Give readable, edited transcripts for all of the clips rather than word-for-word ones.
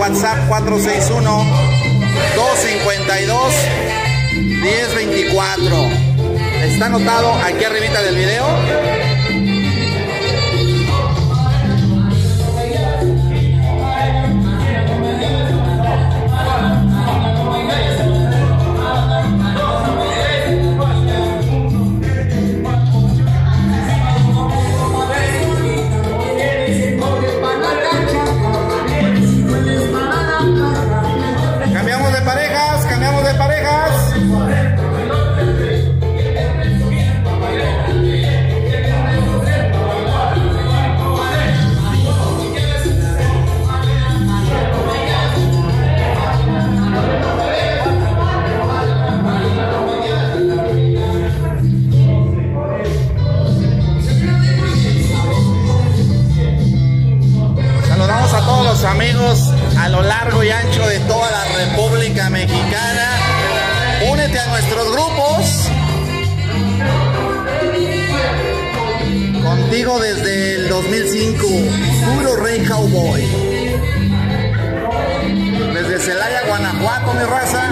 WhatsApp 461-252-1024. Está anotado aquí arribita del video. Cambiamos de parejas. Saludamos a todos los amigos a lo largo y ancho de toda la República Mexicana. Únete a nuestros grupos. Contigo desde el 2005, puro Rey Cowboy. Desde Celaya, Guanajuato, mi raza.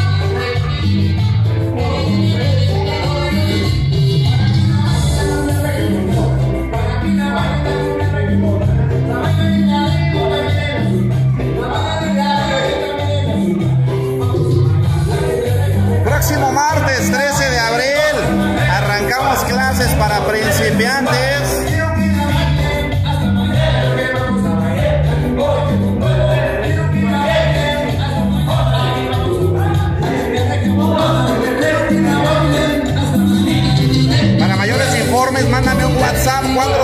Próximo martes 13 de abril arrancamos clases para principiantes. Para mayores informes, mándame un WhatsApp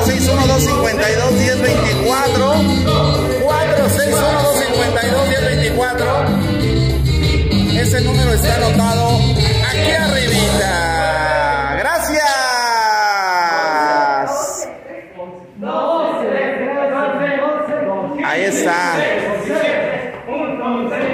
461-252-1024. 461-252-1024. Ese número está anotado aquí arribita. Gracias. Ahí está.